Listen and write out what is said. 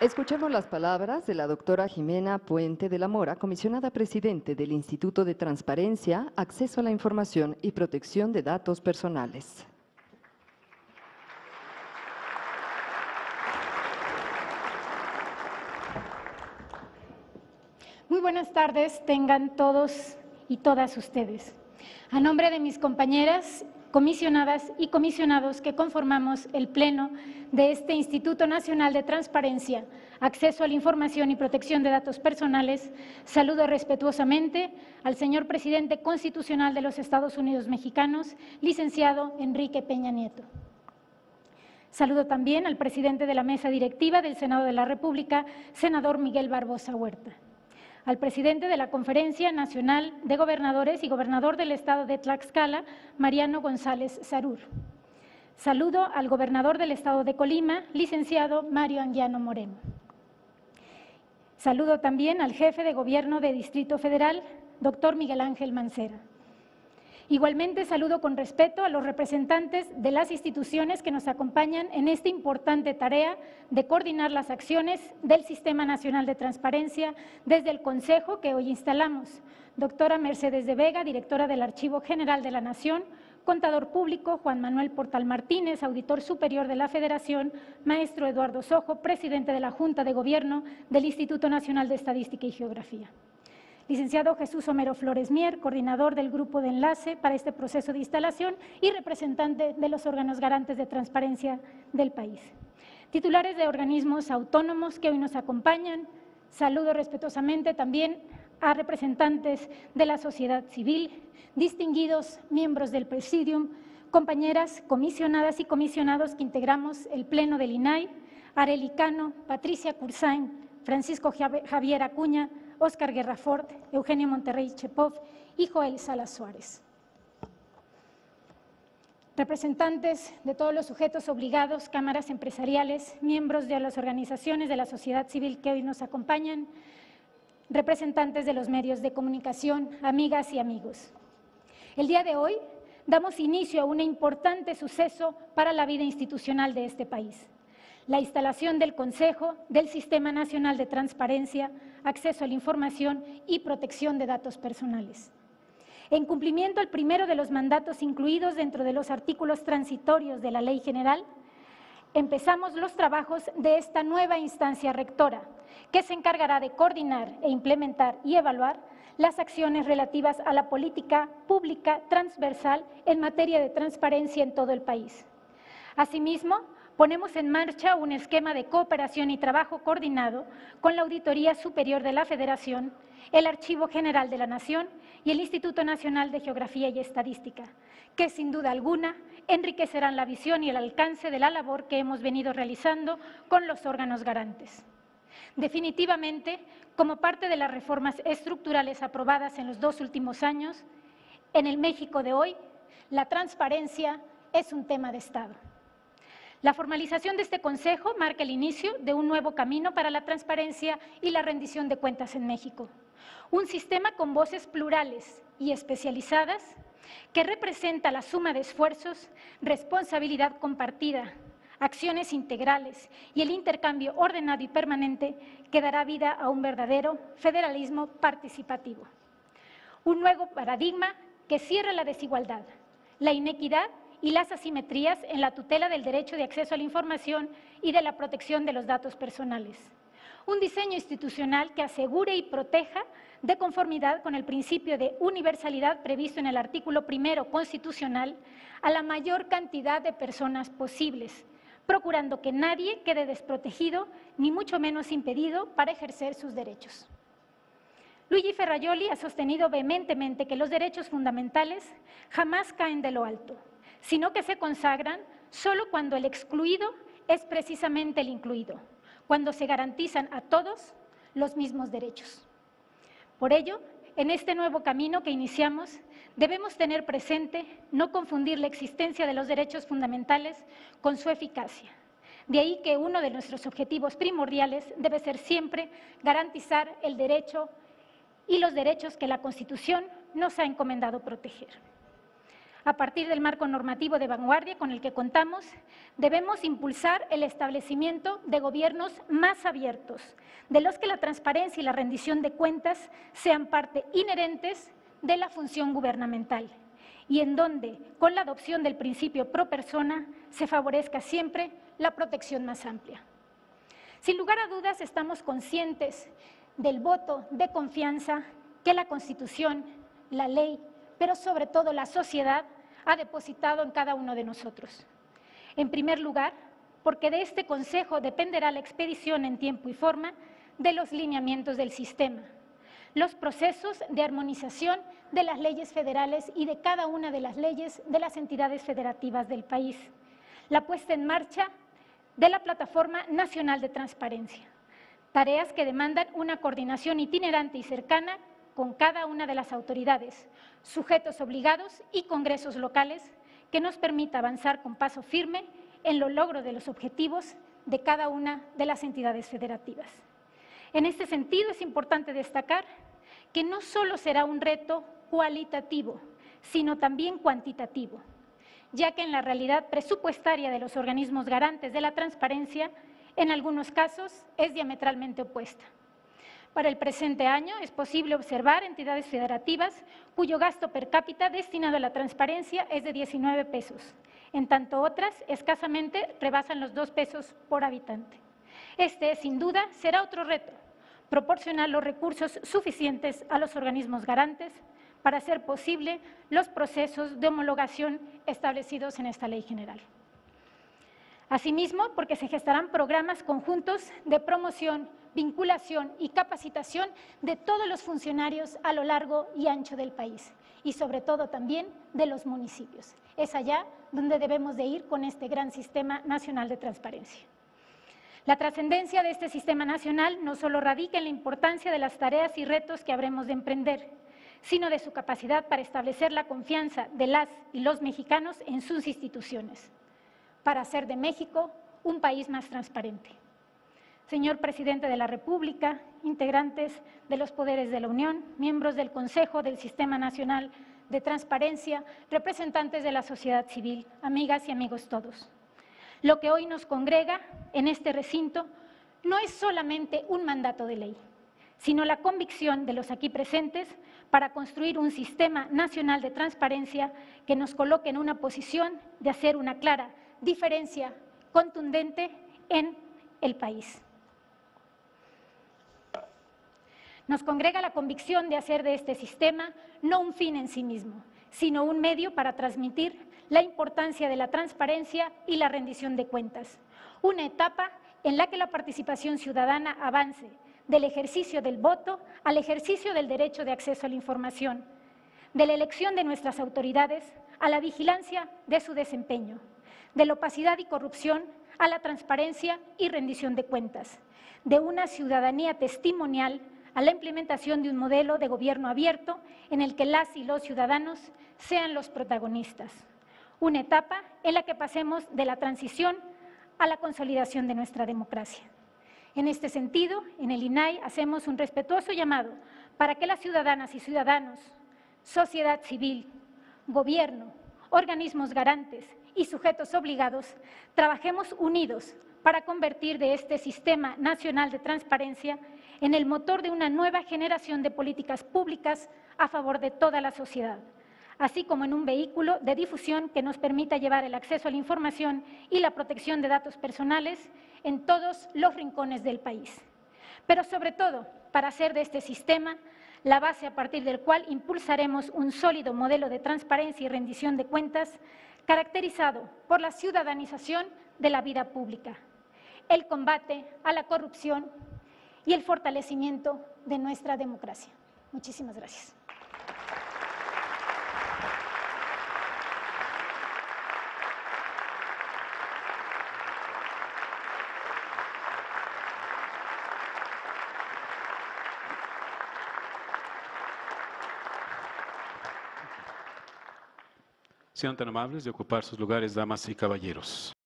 Escuchemos las palabras de la doctora Jimena Puente de la Mora, comisionada presidente del Instituto de Transparencia, Acceso a la Información y Protección de Datos Personales. Muy buenas tardes tengan todos y todas ustedes. A nombre de mis compañeras, comisionadas y comisionados que conformamos el Pleno de este Instituto Nacional de Transparencia, Acceso a la Información y Protección de Datos Personales, saludo respetuosamente al señor Presidente Constitucional de los Estados Unidos Mexicanos, licenciado Enrique Peña Nieto. Saludo también al presidente de la Mesa Directiva del Senado de la República, senador Miguel Barbosa Huerta. Al presidente de la Conferencia Nacional de Gobernadores y gobernador del estado de Tlaxcala, Mariano González Sarur. Saludo al gobernador del estado de Colima, licenciado Mario Anguiano Moreno. Saludo también al jefe de gobierno de Distrito Federal, doctor Miguel Ángel Mancera. Igualmente saludo con respeto a los representantes de las instituciones que nos acompañan en esta importante tarea de coordinar las acciones del Sistema Nacional de Transparencia desde el Consejo que hoy instalamos. Doctora Mercedes de Vega, directora del Archivo General de la Nación, contador público Juan Manuel Portal Martínez, auditor superior de la Federación, maestro Eduardo Sojo, presidente de la Junta de Gobierno del Instituto Nacional de Estadística y Geografía. Licenciado Jesús Homero Flores Mier, coordinador del Grupo de Enlace para este proceso de instalación y representante de los órganos garantes de transparencia del país. Titulares de organismos autónomos que hoy nos acompañan, saludo respetuosamente también a representantes de la sociedad civil, distinguidos miembros del Presidium, compañeras comisionadas y comisionados que integramos el Pleno del INAI, Arely Cano, Patricia Cursain, Francisco Javier Acuña, Óscar Guerrafort, Eugenio Monterrey Chepov y Joel Salas Suárez. Representantes de todos los sujetos obligados, cámaras empresariales, miembros de las organizaciones de la sociedad civil que hoy nos acompañan, representantes de los medios de comunicación, amigas y amigos. El día de hoy damos inicio a un importante suceso para la vida institucional de este país. La instalación del Consejo del Sistema Nacional de Transparencia, Acceso a la Información y Protección de Datos Personales. En cumplimiento al primero de los mandatos incluidos dentro de los artículos transitorios de la Ley General, empezamos los trabajos de esta nueva instancia rectora, que se encargará de coordinar e implementar y evaluar las acciones relativas a la política pública transversal en materia de transparencia en todo el país. Asimismo, ponemos en marcha un esquema de cooperación y trabajo coordinado con la Auditoría Superior de la Federación, el Archivo General de la Nación y el Instituto Nacional de Geografía y Estadística, que sin duda alguna enriquecerán la visión y el alcance de la labor que hemos venido realizando con los órganos garantes. Definitivamente, como parte de las reformas estructurales aprobadas en los 2 últimos años, en el México de hoy, la transparencia es un tema de Estado. La formalización de este Consejo marca el inicio de un nuevo camino para la transparencia y la rendición de cuentas en México. Un sistema con voces plurales y especializadas que representa la suma de esfuerzos, responsabilidad compartida, acciones integrales y el intercambio ordenado y permanente que dará vida a un verdadero federalismo participativo. Un nuevo paradigma que cierre la desigualdad, la inequidad y las asimetrías en la tutela del derecho de acceso a la información y de la protección de los datos personales. Un diseño institucional que asegure y proteja de conformidad con el principio de universalidad previsto en el artículo 1 constitucional a la mayor cantidad de personas posibles, procurando que nadie quede desprotegido ni mucho menos impedido para ejercer sus derechos. Luigi Ferrajoli ha sostenido vehementemente que los derechos fundamentales jamás caen de lo alto, sino que se consagran solo cuando el excluido es precisamente el incluido, cuando se garantizan a todos los mismos derechos. Por ello, en este nuevo camino que iniciamos, debemos tener presente no confundir la existencia de los derechos fundamentales con su eficacia. De ahí que uno de nuestros objetivos primordiales debe ser siempre garantizar el derecho y los derechos que la Constitución nos ha encomendado proteger. A partir del marco normativo de vanguardia con el que contamos, debemos impulsar el establecimiento de gobiernos más abiertos, de los que la transparencia y la rendición de cuentas sean parte inherentes de la función gubernamental y en donde, con la adopción del principio pro persona, se favorezca siempre la protección más amplia. Sin lugar a dudas, estamos conscientes del voto de confianza que la Constitución, la ley, pero sobre todo la sociedad ha depositado en cada uno de nosotros. En primer lugar, porque de este Consejo dependerá la expedición en tiempo y forma de los lineamientos del sistema, los procesos de armonización de las leyes federales y de cada una de las leyes de las entidades federativas del país, la puesta en marcha de la Plataforma Nacional de Transparencia, tareas que demandan una coordinación itinerante y cercana con cada una de las autoridades, sujetos obligados y congresos locales que nos permita avanzar con paso firme en lo logro de los objetivos de cada una de las entidades federativas. En este sentido, es importante destacar que no solo será un reto cualitativo, sino también cuantitativo, ya que en la realidad presupuestaria de los organismos garantes de la transparencia, en algunos casos, es diametralmente opuesta. Para el presente año es posible observar entidades federativas cuyo gasto per cápita destinado a la transparencia es de 19 pesos, en tanto otras escasamente rebasan los 2 pesos por habitante. Este, sin duda, será otro reto, proporcionar los recursos suficientes a los organismos garantes para hacer posible los procesos de homologación establecidos en esta Ley General. Asimismo, porque se gestarán programas conjuntos de promoción, vinculación y capacitación de todos los funcionarios a lo largo y ancho del país y sobre todo también de los municipios. Es allá donde debemos de ir con este gran Sistema Nacional de Transparencia. La trascendencia de este Sistema Nacional no solo radica en la importancia de las tareas y retos que habremos de emprender, sino de su capacidad para establecer la confianza de las y los mexicanos en sus instituciones, para hacer de México un país más transparente. Señor Presidente de la República, integrantes de los poderes de la Unión, miembros del Consejo del Sistema Nacional de Transparencia, representantes de la sociedad civil, amigas y amigos todos. Lo que hoy nos congrega en este recinto no es solamente un mandato de ley, sino la convicción de los aquí presentes para construir un sistema nacional de transparencia que nos coloque en una posición de hacer una clara diferencia contundente en el país. Nos congrega la convicción de hacer de este sistema no un fin en sí mismo, sino un medio para transmitir la importancia de la transparencia y la rendición de cuentas, una etapa en la que la participación ciudadana avance del ejercicio del voto al ejercicio del derecho de acceso a la información, de la elección de nuestras autoridades a la vigilancia de su desempeño, de la opacidad y corrupción a la transparencia y rendición de cuentas, de una ciudadanía testimonial a la implementación de un modelo de gobierno abierto en el que las y los ciudadanos sean los protagonistas. Una etapa en la que pasemos de la transición a la consolidación de nuestra democracia. En este sentido, en el INAI hacemos un respetuoso llamado para que las ciudadanas y ciudadanos, sociedad civil, gobierno, organismos garantes y sujetos obligados, trabajemos unidos para convertir de este Sistema Nacional de Transparencia en el motor de una nueva generación de políticas públicas a favor de toda la sociedad, así como en un vehículo de difusión que nos permita llevar el acceso a la información y la protección de datos personales en todos los rincones del país. Pero sobre todo, para hacer de este sistema la base a partir del cual impulsaremos un sólido modelo de transparencia y rendición de cuentas caracterizado por la ciudadanización de la vida pública, el combate a la corrupción y el fortalecimiento de nuestra democracia. Muchísimas gracias. Sean tan amables de ocupar sus lugares, damas y caballeros.